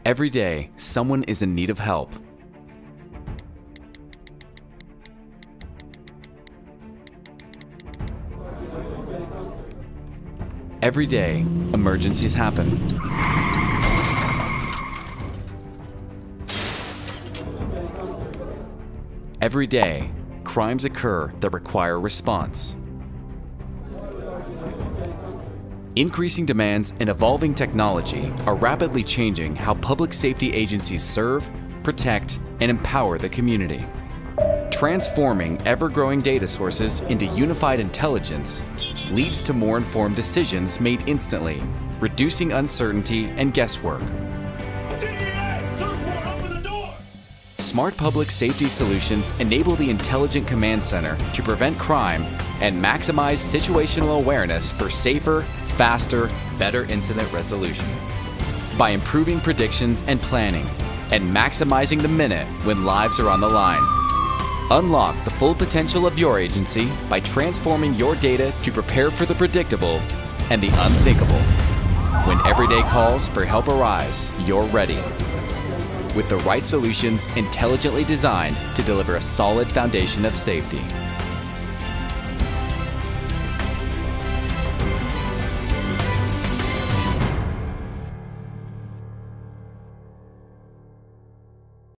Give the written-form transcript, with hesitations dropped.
Every day, someone is in need of help. Every day, emergencies happen. Every day, crimes occur that require response. Increasing demands and evolving technology are rapidly changing how public safety agencies serve, protect, and empower the community. Transforming ever-growing data sources into unified intelligence leads to more informed decisions made instantly, reducing uncertainty and guesswork. Smart public safety solutions enable the Intelligent Command Center to prevent crime and maximize situational awareness for safer, faster, better incident resolution. By improving predictions and planning, and maximizing the minute when lives are on the line. Unlock the full potential of your agency by transforming your data to prepare for the predictable and the unthinkable. When everyday calls for help arise, you're ready. With the right solutions intelligently designed to deliver a solid foundation of safety.